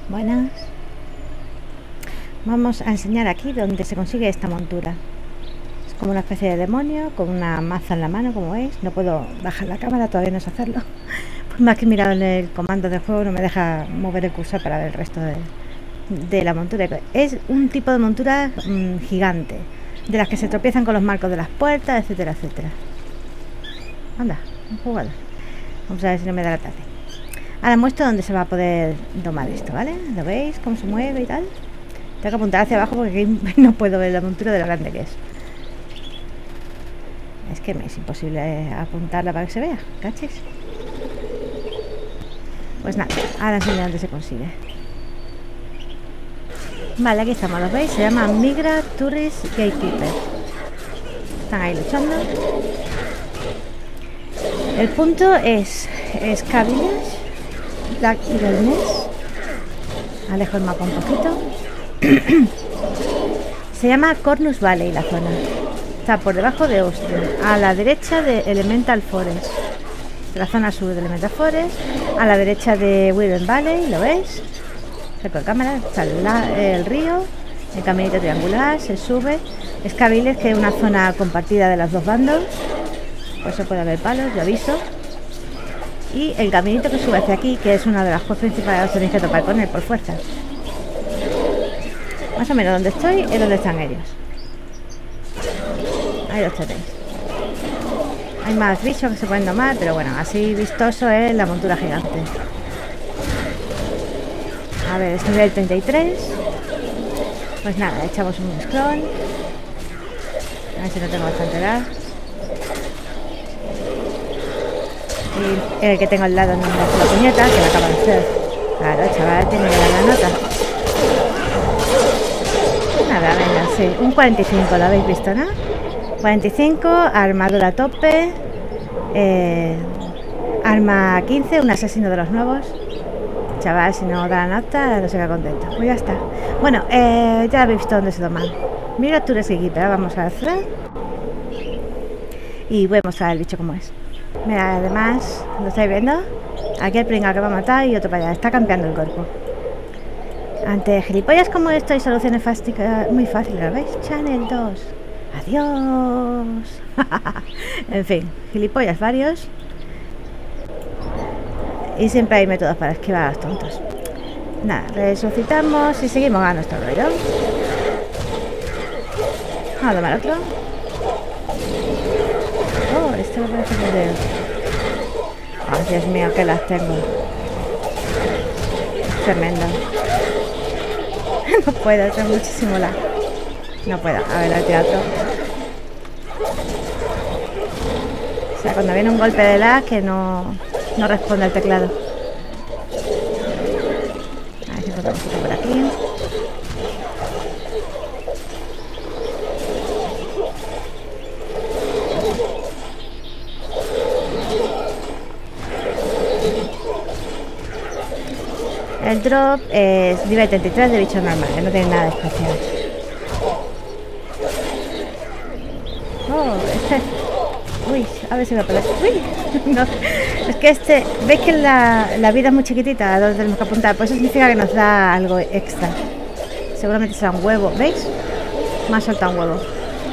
Buenas. Vamos a enseñar aquí donde se consigue esta montura. Es como una especie de demonio con una maza en la mano, como veis. No puedo bajar la cámara, todavía no sé hacerlo. Pues más que mirar en el comando del juego no me deja mover el cursor para ver el resto de la montura. Es un tipo de montura gigante, de las que se tropiezan con los marcos de las puertas, etcétera, etcétera. Anda, un jugador. Vamos a ver si no me da la tarde. Ahora muestro dónde se va a poder domar esto, ¿vale? ¿Lo veis? Cómo se mueve y tal. Tengo que apuntar hacia abajo porque aquí no puedo ver la montura de lo grande que es. Es que me es imposible apuntarla para que se vea, ¿cachis? Pues nada, ahora enseño dónde se consigue. Vale, aquí estamos, ¿los veis? Se llama Migra Tourist Gatekeeper. Están ahí luchando. El punto es Cavillas, Black Eagle Nest. Alejo el mapa un poquito. Se llama Cornus Valley la zona. Está por debajo de Austin, a la derecha de Elemental Forest, de la zona sur de Elemental Forest, a la derecha de Wyvern Valley, ¿lo veis? Saco de cámara, está el río, el caminito triangular, se sube. Escabiles, que es una zona compartida de los dos bandos, por eso puede haber palos, yo aviso. Y el caminito que sube hacia aquí, que es una de las cosas principales, os tenéis que topar con él por fuerza. Más o menos donde estoy es donde están ellos. Ahí los tenéis. Hay más bichos que se pueden domar, pero bueno, así vistoso es la montura gigante. A ver, es nivel 33. Pues nada, echamos un scroll. A ver si no tengo bastante edad. Y el que tengo al lado no me hace la puñeta, que la acaba de hacer. Claro, chaval, tiene que dar la nota. Nada, venga, sí, un 45, lo habéis visto, ¿no? 45, armadura a tope, arma 15, un asesino de los nuevos. Chaval, si no da la nota, no se queda contento. Pues ya está. Bueno, ya habéis visto dónde se toman. Mira, tú eres Gatekeeper, vamos a hacer. Y voy a mostrar el bicho como es. Mira, además, ¿lo estáis viendo? Aquí el pringao que va a matar y otro para allá. Está cambiando el cuerpo. Ante gilipollas como esto hay soluciones muy fáciles, ¿lo veis? Channel 2. Adiós. En fin, gilipollas varios. Y siempre hay métodos para esquivar a los tontos. Nada, resucitamos y seguimos a nuestro rollo. Vamos a tomar otro. Oh, este me parece muy de... Oh, Dios mío, que las tengo. Tremendo. No puedo, es muchísimo lag. No puedo, a ver, el teatro. O sea, cuando viene un golpe de lag que no responde el teclado. A ver si encontramos otro por aquí. El drop es nivel 33 de bichos normales, no tiene nada de especial. Oh, uy, a ver si me pelea. Uy, no. Es que ¿veis que la vida es muy chiquitita a donde tenemos que apuntar? Pues eso significa que nos da algo extra. Seguramente será un huevo, ¿veis? Me ha soltado un huevo.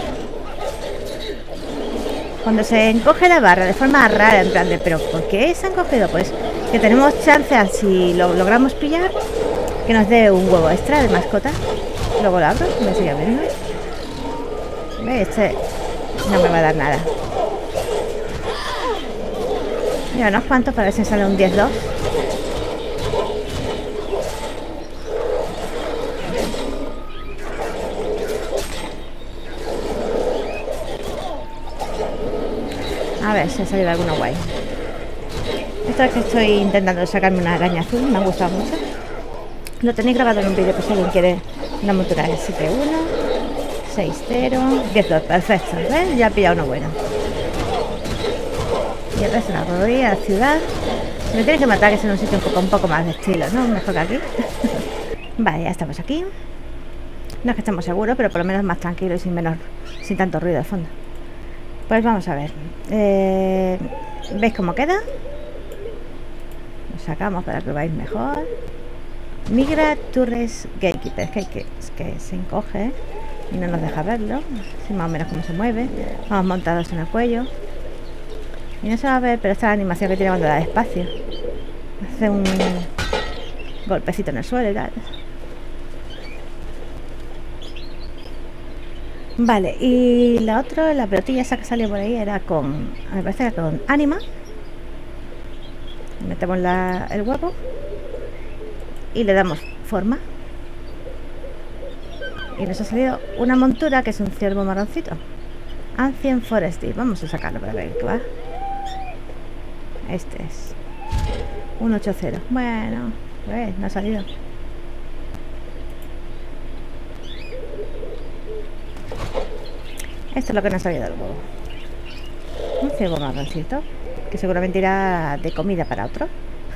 Cuando se encoge la barra de forma rara, en plan de, ¿pero por qué se ha encogido? Pues que tenemos chance, si lo logramos pillar, que nos dé un huevo extra de mascota. Luego lo abro, me sigue abriendo. ¿Veis? No me va a dar nada. Mira, unos cuantos para ver si sale un 10-2. A ver si ha salido alguno guay. Esto es que estoy intentando sacarme una araña azul, me ha gustado mucho. Lo tenéis grabado en un vídeo, pues si alguien quiere una montura de 7-1, 6-0, 10-2, perfecto, ¿ves? Ya he pillado uno bueno. Y el resto de la rodilla, la ciudad. Me tiene que matar, que es en un sitio un poco más de estilo, ¿no? Mejor que aquí. Vale, ya estamos aquí. No es que estemos seguros, pero por lo menos más tranquilo y sin tanto ruido de fondo. Pues vamos a ver. ¿Veis cómo queda? Lo sacamos para que lo veáis mejor. Migra Turres Gatekeeper, es que se encoge y no nos deja verlo. Así más o menos cómo se mueve. Vamos montados en el cuello. Y no se va a ver, pero esta es la animación que tiene cuando da espacio. Hace un golpecito en el suelo y tal. Vale, y la otra, la pelotilla esa que salió por ahí era con, me parece que con Anima. Metemos el huevo y le damos forma. Y nos ha salido una montura que es un ciervo marroncito. Ancient Foresty. Vamos a sacarlo para ver qué va. Este es 180. Bueno, pues no ha salido. Esto es lo que nos ha salido del huevo. Un ciervo marroncito que seguramente irá de comida para otro.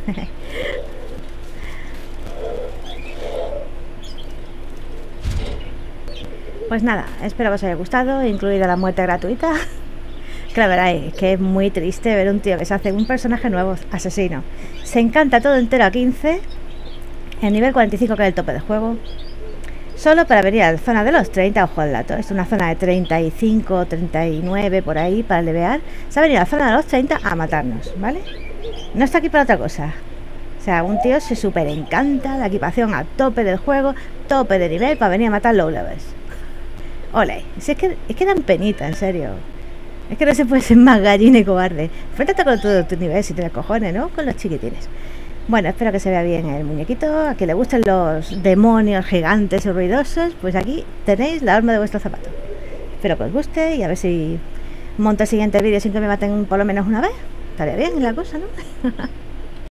Pues nada, espero que os haya gustado, incluida la muerte gratuita. Que la verdad es que es muy triste ver un tío que se hace un personaje nuevo, asesino. Se encanta todo entero a 15, el nivel 45 que es el tope de juego. Solo para venir a la zona de los 30, ojo al dato, es una zona de 35, 39 por ahí para levear. Se ha venido a la zona de los 30 a matarnos, ¿vale? No está aquí para otra cosa. O sea, un tío se súper encanta, la equipación a tope del juego, tope de nivel para venir a matar low levels. Ole, si es que dan penita, en serio. Es que no se puede ser más gallina y cobarde. Enfréntate con todo tu nivel si tienes cojones, ¿no? Con los chiquitines. Bueno, espero que se vea bien el muñequito. A que le gusten los demonios gigantes y ruidosos, pues aquí tenéis la arma de vuestro zapato. Espero que os guste y a ver si monto el siguiente vídeo sin que me maten por lo menos una vez. Estaría bien la cosa, ¿no?